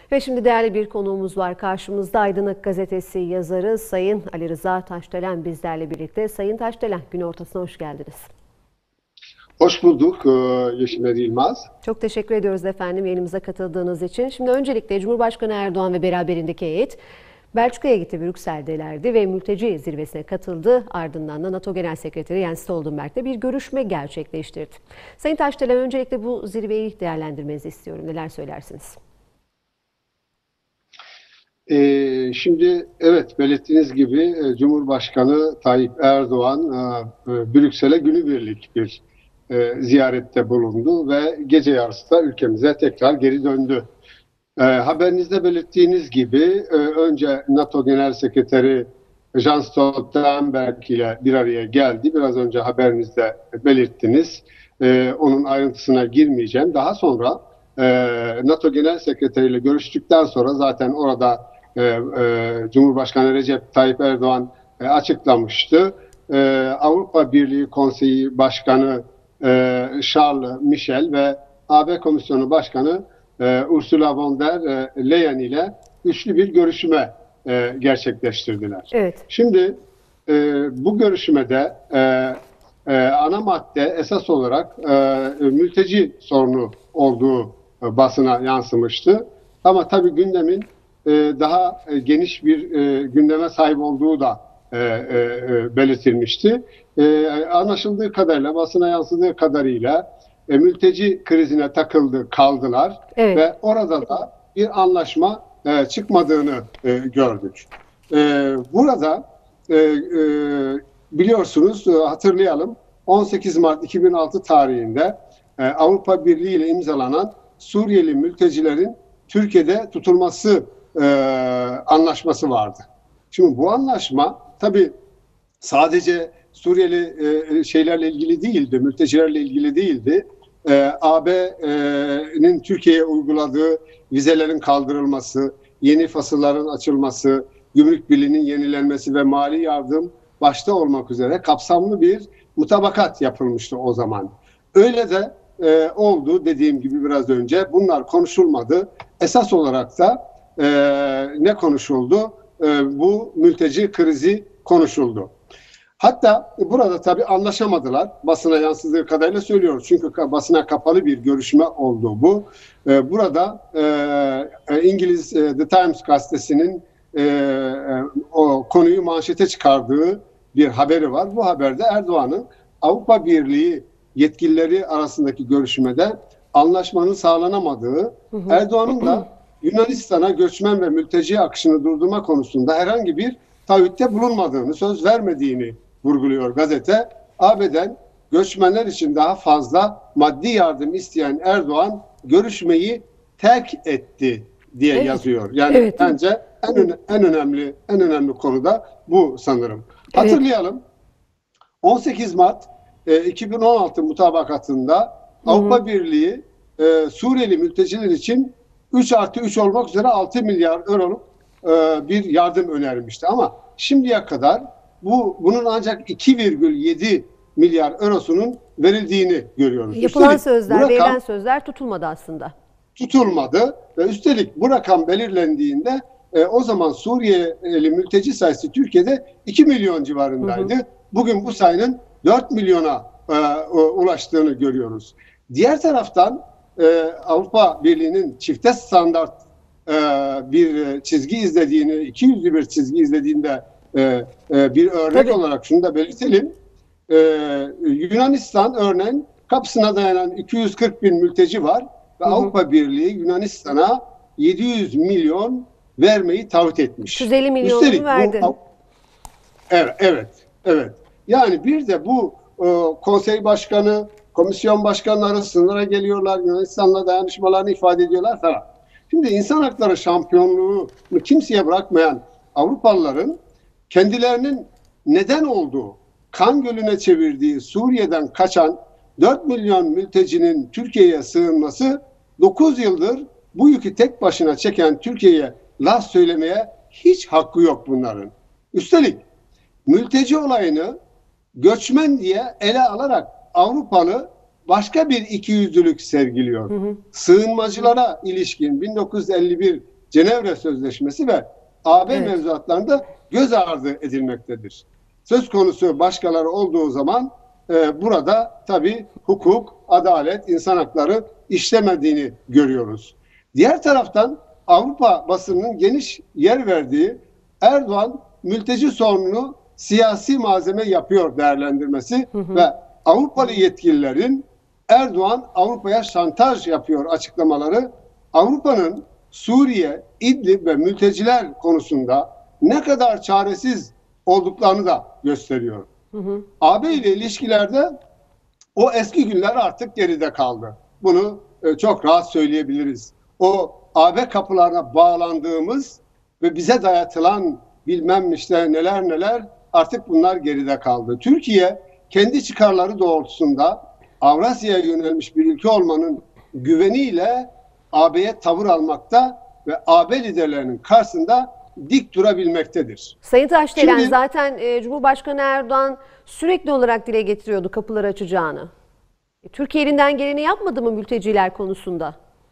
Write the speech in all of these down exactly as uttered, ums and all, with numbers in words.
Ve şimdi değerli bir konuğumuz var karşımızda. Aydınlık Gazetesi yazarı Sayın Ali Rıza Taşdelen bizlerle birlikte. Sayın Taşdelen, gün ortasına hoş geldiniz. Hoş bulduk Yeşim Yılmaz. Çok teşekkür ediyoruz efendim yayınımıza katıldığınız için. Şimdi öncelikle Cumhurbaşkanı Erdoğan ve beraberindeki heyet Belçika'ya gitti, Brüksel'delerdi ve mülteci zirvesine katıldı. Ardından da NATO Genel Sekreteri Jens Stoltenberg'le bir görüşme gerçekleştirdi. Sayın Taşdelen, öncelikle bu zirveyi değerlendirmenizi istiyorum. Neler söylersiniz? Ee, şimdi evet, belirttiğiniz gibi e, Cumhurbaşkanı Tayyip Erdoğan e, e, Brüksel'e günübirlik bir e, ziyarette bulundu ve gece yarısı da ülkemize tekrar geri döndü. E, haberinizde belirttiğiniz gibi e, önce NATO Genel Sekreteri Jens Stoltenberg ile bir araya geldi. Biraz önce haberinizde belirttiniz. E, onun ayrıntısına girmeyeceğim. Daha sonra e, NATO Genel Sekreteri ile görüştükten sonra zaten orada e, e, Cumhurbaşkanı Recep Tayyip Erdoğan e, açıklamıştı. E, Avrupa Birliği Konseyi Başkanı e, Charles Michel ve A B Komisyonu Başkanı e, Ursula von der Leyen ile üçlü bir görüşme e, gerçekleştirdiler. Evet. Şimdi e, bu görüşmede e, e, ana madde esas olarak e, mülteci sorunu olduğu e, basına yansımıştı. Ama tabii gündemin e, daha e, geniş bir e, gündeme sahip olduğu da e, e, belirtilmişti. E, anlaşıldığı kadarıyla, basına yansıdığı kadarıyla e, mülteci krizine takıldı, kaldılar. Evet. Ve orada da bir anlaşma e, çıkmadığını e, gördük. E, burada e, e, biliyorsunuz, e, hatırlayalım, on sekiz Mart iki bin altı tarihinde e, Avrupa Birliği ile imzalanan Suriyeli mültecilerin Türkiye'de tutulması e, anlaşması vardı. Şimdi bu anlaşma tabii sadece Suriyeli e, şeylerle ilgili değildi, mültecilerle ilgili değildi. E, A B'nin Türkiye'ye uyguladığı vizelerin kaldırılması, yeni fasılların açılması, gümrük birliğinin yenilenmesi ve mali yardım başta olmak üzere kapsamlı bir mutabakat yapılmıştı o zaman. Öyle de e, oldu, dediğim gibi biraz önce. Bunlar konuşulmadı. Esas olarak da e, ne konuşuldu? E, bu mülteci krizi konuşuldu. Hatta burada tabii anlaşamadılar. Basına yansıdığı kadarıyla söylüyoruz. Çünkü basına kapalı bir görüşme oldu bu. Ee, burada e, İngiliz e, The Times gazetesinin e, e, o konuyu manşete çıkardığı bir haberi var. Bu haberde Erdoğan'ın Avrupa Birliği yetkilileri arasındaki görüşmede anlaşmanın sağlanamadığı, Erdoğan'ın da Yunanistan'a göçmen ve mülteci akışını durdurma konusunda herhangi bir taahhütte bulunmadığını, söz vermediğini vurguluyor gazete. A B'den göçmenler için daha fazla maddi yardım isteyen Erdoğan görüşmeyi terk etti diye evet. yazıyor. Yani evet. bence en, öne, en önemli en önemli konu da bu sanırım. Evet. Hatırlayalım. on sekiz Mart e, iki bin on altı mutabakatında Hı-hı. Avrupa Birliği e, Suriyeli mülteciler için üç artı üç olmak üzere altı milyar euroluk e, bir yardım önermişti. Ama şimdiye kadar bu bunun ancak iki virgül yedi milyar eurosunun verildiğini görüyoruz. Yapılan üstelik, sözler, rakam, verilen sözler tutulmadı aslında. Tutulmadı ve üstelik bu rakam belirlendiğinde e, o zaman Suriyeli mülteci sayısı Türkiye'de iki milyon civarındaydı. Hı hı. Bugün bu sayının dört milyona e, ulaştığını görüyoruz. Diğer taraftan e, Avrupa Birliği'nin çifte standart e, bir çizgi izlediğini, iki yüzlü bir çizgi izlediğinde e, e, bir örnek Tabii. olarak şunu da belirtelim. E, Yunanistan örneğin kapısına dayanan iki yüz kırk bin mülteci var ve hı hı. Avrupa Birliği Yunanistan'a yedi yüz milyon vermeyi taahhüt etmiş. yüz elli milyonu verdi. Bu, evet, evet, evet. Yani bir de bu e, konsey başkanı, komisyon başkanları sınıra geliyorlar, Yunanistan'la dayanışmalarını ifade ediyorlar falan. Şimdi insan hakları şampiyonluğunu kimseye bırakmayan Avrupalıların kendilerinin neden olduğu, kan gölüne çevirdiği Suriye'den kaçan dört milyon mültecinin Türkiye'ye sığınması, dokuz yıldır bu yükü tek başına çeken Türkiye'ye laf söylemeye hiç hakkı yok bunların. Üstelik mülteci olayını göçmen diye ele alarak Avrupalı başka bir ikiyüzlülük sergiliyor. Hı hı. Sığınmacılara ilişkin bin dokuz yüz elli bir Cenevre Sözleşmesi ve A B Evet. mevzuatlarında göz ardı edilmektedir. Söz konusu başkaları olduğu zaman e, burada tabii hukuk, adalet, insan hakları işlemediğini görüyoruz. Diğer taraftan Avrupa basınının geniş yer verdiği Erdoğan mülteci sorununu siyasi malzeme yapıyor değerlendirmesi hı hı. ve Avrupalı yetkililerin Erdoğan Avrupa'ya şantaj yapıyor açıklamaları Avrupa'nın Suriye, İdlib ve mülteciler konusunda ne kadar çaresiz olduklarını da gösteriyor. Hı hı. A B ile ilişkilerde o eski günler artık geride kaldı. Bunu e, çok rahat söyleyebiliriz. O A B kapılarına bağlandığımız ve bize dayatılan bilmem işte neler neler artık bunlar geride kaldı. Türkiye kendi çıkarları doğrultusunda Avrasya'ya yönelmiş bir ülke olmanın güveniyle A B'ye tavır almakta ve A B liderlerinin karşısında dik durabilmektedir. Sayın Taşdelen, Şimdi, zaten e, Cumhurbaşkanı Erdoğan sürekli olarak dile getiriyordu kapıları açacağını. E, Türkiye elinden geleni yapmadı mı mülteciler konusunda?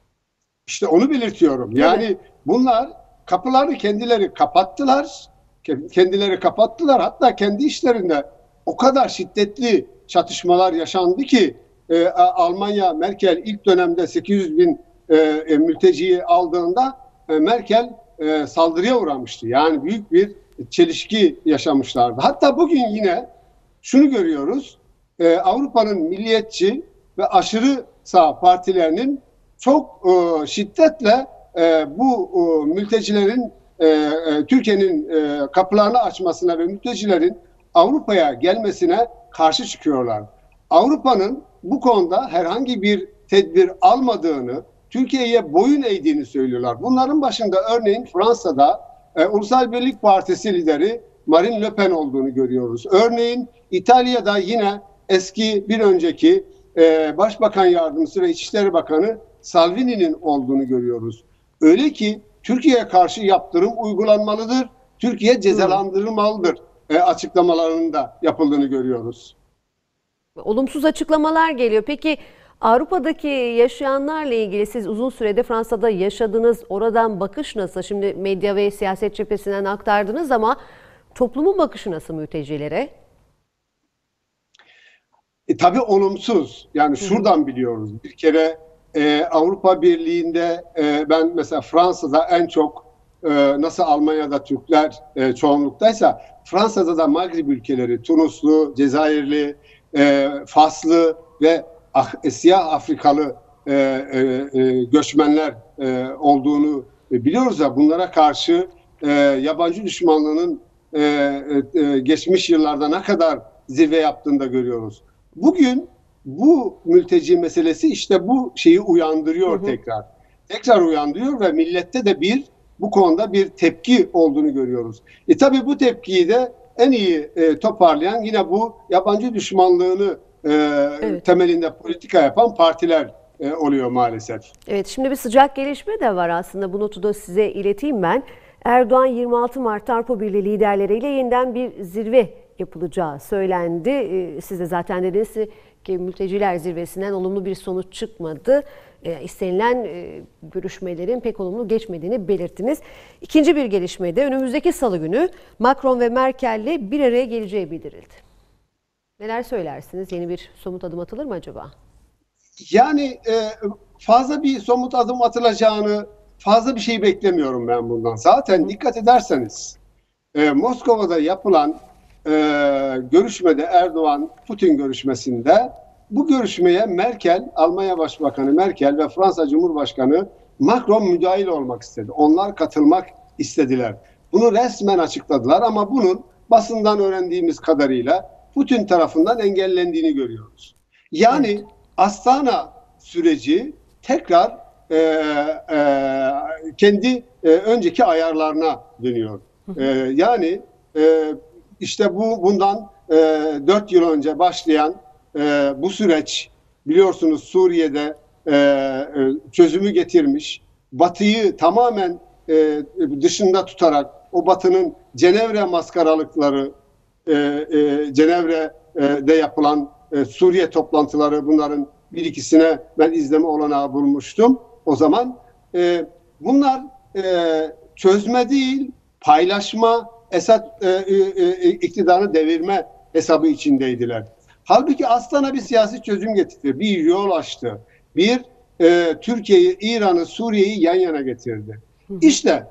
İşte onu belirtiyorum. Yani evet. bunlar kapıları kendileri kapattılar. Kendileri kapattılar. Hatta kendi işlerinde o kadar şiddetli çatışmalar yaşandı ki e, Almanya, Merkel ilk dönemde sekiz yüz bin e, mülteciyi aldığında e, Merkel e, saldırıya uğramıştı. Yani büyük bir çelişki yaşamışlardı. Hatta bugün yine şunu görüyoruz. E, Avrupa'nın milliyetçi ve aşırı sağ partilerinin çok e, şiddetle e, bu e, mültecilerin e, e, Türkiye'nin e, kapılarını açmasına ve mültecilerin Avrupa'ya gelmesine karşı çıkıyorlar. Avrupa'nın bu konuda herhangi bir tedbir almadığını, Türkiye'ye boyun eğdiğini söylüyorlar. Bunların başında örneğin Fransa'da e, Ulusal Birlik Partisi lideri Marine Le Pen olduğunu görüyoruz. Örneğin İtalya'da yine eski bir önceki e, Başbakan Yardımcısı ve İçişleri Bakanı Salvini'nin olduğunu görüyoruz. Öyle ki Türkiye'ye karşı yaptırım uygulanmalıdır, Türkiye cezalandırılmalıdır e, açıklamalarının da yapıldığını görüyoruz. Olumsuz açıklamalar geliyor. Peki Avrupa'daki yaşayanlarla ilgili siz uzun sürede Fransa'da yaşadınız. Oradan bakış nasıl? Şimdi medya ve siyaset cephesinden aktardınız ama toplumun bakışı nasıl mültecilere? E, tabii olumsuz. Yani şuradan biliyoruz. Bir kere e, Avrupa Birliği'nde e, ben mesela Fransa'da en çok e, nasıl Almanya'da Türkler e, çoğunluktaysa Fransa'da da Maghrib ülkeleri, Tunuslu, Cezayirli, e, Faslı ve ah, e, siyah Afrikalı e, e, e, göçmenler e, olduğunu e, biliyoruz ya, bunlara karşı e, yabancı düşmanlığının e, e, geçmiş yıllarda ne kadar zirve yaptığını da görüyoruz. Bugün bu mülteci meselesi işte bu şeyi uyandırıyor hı hı. tekrar. Tekrar uyandırıyor ve millette de bir bu konuda bir tepki olduğunu görüyoruz. E tabii bu tepkiyi de en iyi e, toparlayan yine bu yabancı düşmanlığını e, evet. temelinde politika yapan partiler e, oluyor maalesef. Evet, şimdi bir sıcak gelişme de var aslında. Bu notu da size ileteyim ben. Erdoğan yirmi altı Mart'ta Avrupa Birliği liderleriyle yeniden bir zirve yapılacağı söylendi. Siz de zaten dediniz ki mülteciler zirvesinden olumlu bir sonuç çıkmadı. E, istenilen e, görüşmelerin pek olumlu geçmediğini belirttiniz. İkinci bir gelişme de önümüzdeki salı günü Macron ve Merkel'le bir araya geleceği bildirildi. Neler söylersiniz? Yeni bir somut adım atılır mı acaba? Yani e, fazla bir somut adım atılacağını, fazla bir şey beklemiyorum ben bundan. Zaten Hı. dikkat ederseniz e, Moskova'da yapılan e, görüşmede, Erdoğan-Putin görüşmesinde bu görüşmeye Merkel, Almanya Başbakanı Merkel ve Fransa Cumhurbaşkanı Macron müdahil olmak istedi. Onlar katılmak istediler. Bunu resmen açıkladılar ama bunun basından öğrendiğimiz kadarıyla Putin tarafından engellendiğini görüyoruz. Yani evet. Astana süreci tekrar e, e, kendi e, önceki ayarlarına dönüyor. E, yani e, işte bu bundan e, dört yıl önce başlayan e, bu süreç biliyorsunuz Suriye'de e, e, çözümü getirmiş. Batı'yı tamamen e, dışında tutarak o Batı'nın Cenevre maskaralıkları, e, e, Cenevre'de yapılan e, Suriye toplantıları, bunların bir ikisine ben izleme olanağı bulmuştum. O zaman e, bunlar e, çözme değil, paylaşma, Esad e, e, iktidarı devirme hesabı içindeydiler. Halbuki Aslan'a bir siyasi çözüm getirdi, bir yol açtı, bir e, Türkiye'yi, İran'ı, Suriye'yi yan yana getirdi. İşte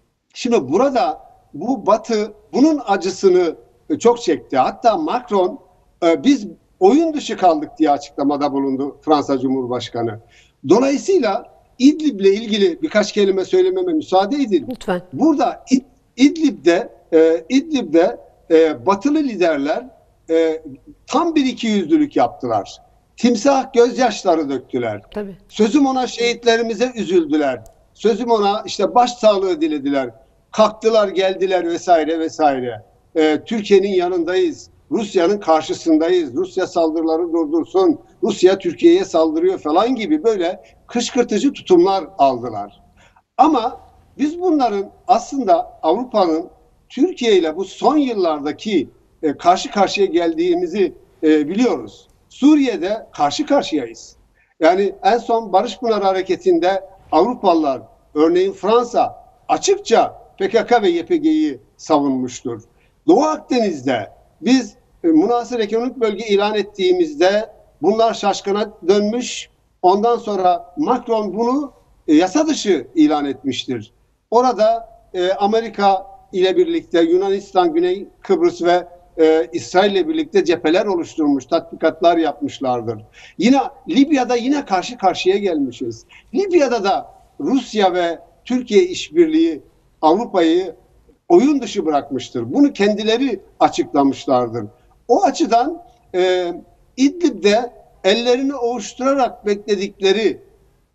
şimdi burada bu Batı bunun acısını çok çekti. Hatta Macron e, biz oyun dışı kaldık diye açıklamada bulundu Fransa Cumhurbaşkanı. Dolayısıyla İdlib'le ilgili birkaç kelime söylememe müsaade edin. Lütfen. Burada İd, İdlib'de e, İdlib'de e, Batılı liderler e, tam bir ikiyüzlülük yaptılar. Timsah gözyaşları döktüler. Tabii. Sözüm ona şehitlerimize üzüldüler. Sözüm ona işte başsağlığı dilediler. Kalktılar, geldiler vesaire vesaire. Ee, Türkiye'nin yanındayız. Rusya'nın karşısındayız. Rusya saldırıları durdursun. Rusya Türkiye'ye saldırıyor falan gibi böyle kışkırtıcı tutumlar aldılar. Ama biz bunların aslında Avrupa'nın Türkiye ile bu son yıllardaki e, karşı karşıya geldiğimizi e, biliyoruz. Suriye'de karşı karşıyayız. Yani en son Barış Pınarı Hareketi'nde Avrupalılar, örneğin Fransa açıkça P K K ve Y P G'yi savunmuştur. Doğu Akdeniz'de biz e, münhasır ekonomik bölge ilan ettiğimizde bunlar şaşkına dönmüş. Ondan sonra Macron bunu e, yasa dışı ilan etmiştir. Orada e, Amerika ile birlikte Yunanistan, Güney Kıbrıs ve e, İsrail ile birlikte cepheler oluşturmuş, tatbikatlar yapmışlardır. Yine Libya'da yine karşı karşıya gelmişiz. Libya'da da Rusya ve Türkiye işbirliği Avrupa'yı oyun dışı bırakmıştır. Bunu kendileri açıklamışlardır. O açıdan e, İdlib'de ellerini ovuşturarak bekledikleri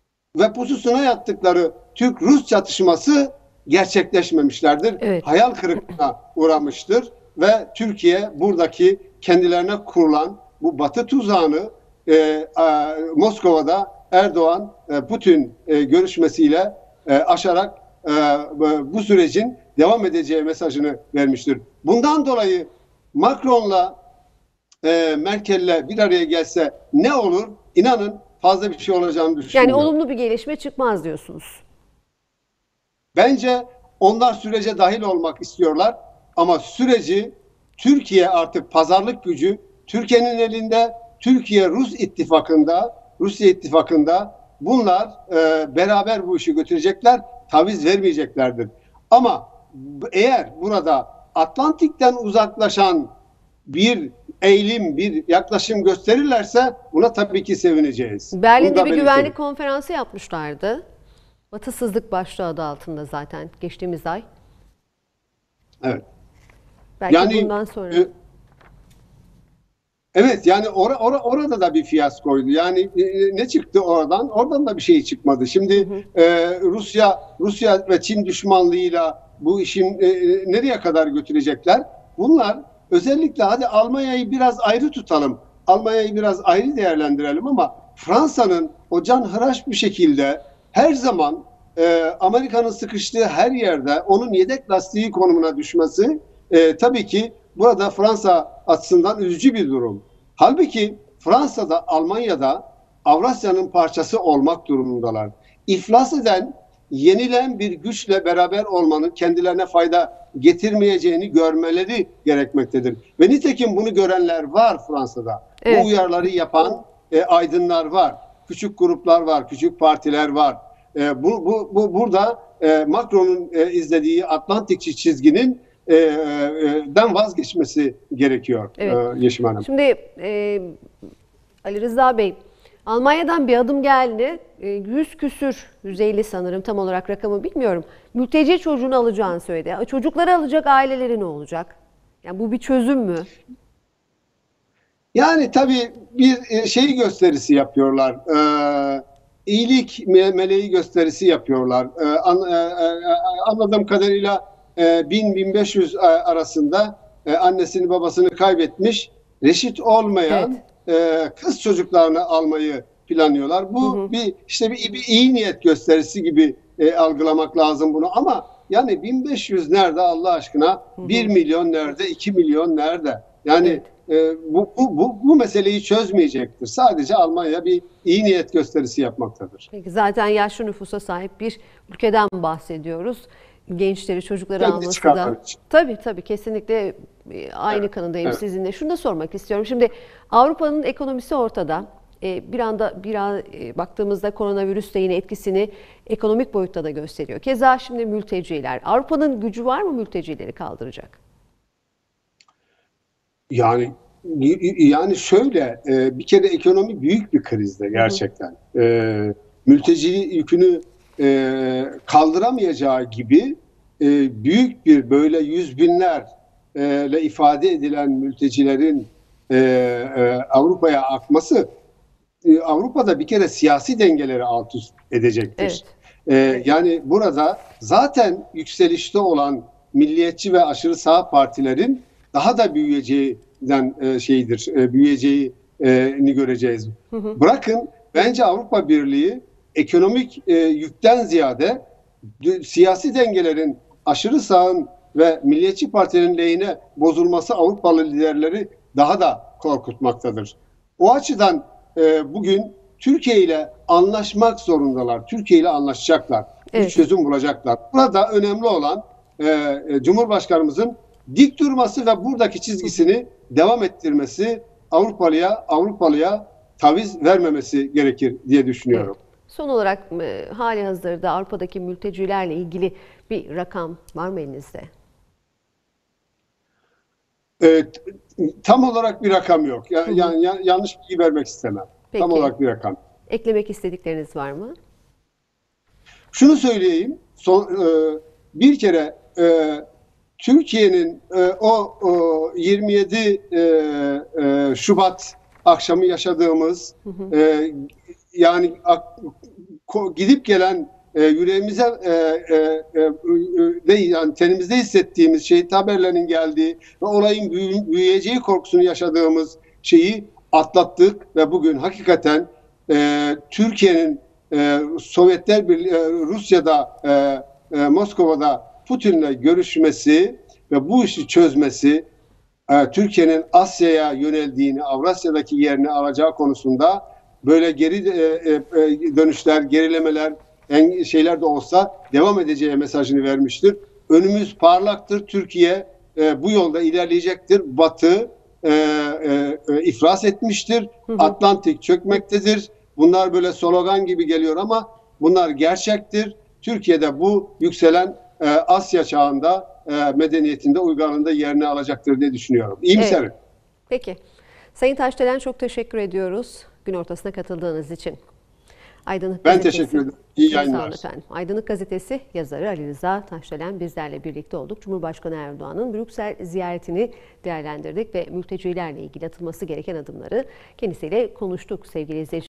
ve pususuna yattıkları Türk-Rus çatışması gerçekleşmemişlerdir. Evet. Hayal kırıklığına uğramıştır ve Türkiye buradaki kendilerine kurulan bu Batı tuzağını e, e, Moskova'da Erdoğan e, Putin e, görüşmesiyle e, aşarak e, bu sürecin devam edeceği mesajını vermiştir. Bundan dolayı Macron'la e, Merkel'le bir araya gelse ne olur? İnanın fazla bir şey olacağını düşünüyorum. Yani olumlu bir gelişme çıkmaz diyorsunuz. Bence onlar sürece dahil olmak istiyorlar ama süreci Türkiye artık pazarlık gücü Türkiye'nin elinde, Türkiye-Rus ittifakında, Rusya ittifakında bunlar e, beraber bu işi götürecekler, taviz vermeyeceklerdir. Ama eğer burada Atlantik'ten uzaklaşan bir eğilim, bir yaklaşım gösterirlerse buna tabii ki sevineceğiz. Berlin'de bir güvenlik konferansı yapmışlardı. Batısızlık başlığı adı altında zaten geçtiğimiz ay. Evet. Belki yani, bundan sonra. E, evet yani or, or, orada da bir fiyaskoydu. Yani e, ne çıktı oradan? Oradan da bir şey çıkmadı. Şimdi hı hı. E, Rusya Rusya ve Çin düşmanlığıyla bu işin e, nereye kadar götürecekler? Bunlar özellikle hadi Almanya'yı biraz ayrı tutalım. Almanya'yı biraz ayrı değerlendirelim ama Fransa'nın o canhıraş bir şekilde her zaman e, Amerika'nın sıkıştığı her yerde onun yedek lastiği konumuna düşmesi e, tabii ki burada Fransa açısından üzücü bir durum. Halbuki Fransa'da, Almanya'da Avrasya'nın parçası olmak durumundalar. İflas eden, yenilen bir güçle beraber olmanın kendilerine fayda getirmeyeceğini görmeleri gerekmektedir. Ve nitekim bunu görenler var Fransa'da. Evet. Bu uyarıları yapan e, aydınlar var. Küçük gruplar var, küçük partiler var. E, bu, bu, bu burada e, Macron'un e, izlediği Atlantikçi çizginin e, e, den vazgeçmesi gerekiyor. Evet. E, Yeşim Hanım. Şimdi e, Ali Rıza Bey, Almanya'dan bir adım geldi. E, yüz küsür, yüz elli sanırım tam olarak rakamı bilmiyorum. Mülteci çocuğunu alacağını söyledi. Çocukları alacak aileleri ne olacak? Yani bu bir çözüm mü? Yani tabii bir şey gösterisi yapıyorlar. Ee, iyilik meleği gösterisi yapıyorlar. Ee, an, e, anladığım kadarıyla e, bin bin beş yüz arasında e, annesini babasını kaybetmiş, reşit olmayan evet. e, kız çocuklarını almayı planlıyorlar. Bu hı hı. bir işte bir, bir iyi niyet gösterisi gibi e, algılamak lazım bunu. Ama yani bin beş yüz nerede Allah aşkına? Hı hı. bir milyon nerede? iki milyon nerede? Yani evet. e, bu, bu, bu, bu meseleyi çözmeyecektir. Sadece Almanya bir iyi niyet gösterisi yapmaktadır. Peki, zaten yaşlı nüfusa sahip bir ülkeden bahsediyoruz. Gençleri, çocukları Kendi alması çıkarları da. için. Tabii tabii, kesinlikle aynı Evet, kanındayım evet. sizinle. Şunu da sormak istiyorum. Şimdi Avrupa'nın ekonomisi ortada. E, bir anda bir an, e, baktığımızda koronavirüs de yine etkisini ekonomik boyutta da gösteriyor. Keza şimdi mülteciler. Avrupa'nın gücü var mı mültecileri kaldıracak? Yani yani şöyle e, bir kere ekonomi büyük bir krizde Hı hı. gerçekten. E, mülteci yükünü e, kaldıramayacağı gibi e, büyük bir böyle yüz binlerle ifade edilen mültecilerin e, e, Avrupa'ya akması e, Avrupa'da bir kere siyasi dengeleri alt üst edecektir. Evet. E, yani burada zaten yükselişte olan milliyetçi ve aşırı sağ partilerin daha da büyüyeceğinden e, şeydir, e, büyüyeceğini göreceğiz. Hı hı. Bırakın, bence Avrupa Birliği ekonomik e, yükten ziyade d- siyasi dengelerin aşırı sağın ve milliyetçi partilerin lehine bozulması Avrupalı liderleri daha da korkutmaktadır. O açıdan e, bugün Türkiye ile anlaşmak zorundalar. Türkiye ile anlaşacaklar. Bir Evet. çözüm bulacaklar. Burada önemli olan e, e, Cumhurbaşkanımızın dik durması ve buradaki çizgisini devam ettirmesi, Avrupalıya Avrupalıya taviz vermemesi gerekir diye düşünüyorum. Evet. Son olarak e, hali hazırda Avrupa'daki mültecilerle ilgili bir rakam var mı elinizde? E, tam olarak bir rakam yok. Ya- Hı hı. Yani ya- yanlış bilgi vermek istemem. Tam Peki. olarak bir rakam. Eklemek istedikleriniz var mı? Şunu söyleyeyim. Son, e, bir kere e, Türkiye'nin e, o, o yirmi yedi e, e, Şubat akşamı yaşadığımız Hı hı. e, yani ak- ko- gidip gelen e, yüreğimize e, e, e, e, ne yani tenimizde hissettiğimiz şehit haberlerinin geldiği ve olayın büyü- büyüyeceği korkusunu yaşadığımız şeyi atlattık ve bugün hakikaten e, Türkiye'nin e, Sovyetler Birliği, e, Rusya'da e, e, Moskova'da Putin'le görüşmesi ve bu işi çözmesi e, Türkiye'nin Asya'ya yöneldiğini, Avrasya'daki yerini alacağı konusunda böyle geri e, e, dönüşler, gerilemeler, en, şeyler de olsa devam edeceği mesajını vermiştir. Önümüz parlaktır. Türkiye e, bu yolda ilerleyecektir. Batı e, e, e, iflas etmiştir. Hı hı. Atlantik çökmektedir. Bunlar böyle slogan gibi geliyor ama bunlar gerçektir. Türkiye'de bu yükselen e, Asya çağında e, medeniyetinde, uygarlığında yerini alacaktır diye düşünüyorum. İyimserim. Evet. Peki. Sayın Taşdelen, çok teşekkür ediyoruz gün ortasına katıldığınız için. Aydınlık Ben Gazetesi. teşekkür ederim. İyi Çok sağ olun yayınlar. efendim. Aydınlık Gazetesi yazarı Ali Rıza Taşdelen bizlerle birlikte olduk. Cumhurbaşkanı Erdoğan'ın Brüksel ziyaretini değerlendirdik ve mültecilerle ilgili atılması gereken adımları kendisiyle konuştuk sevgili izleyiciler.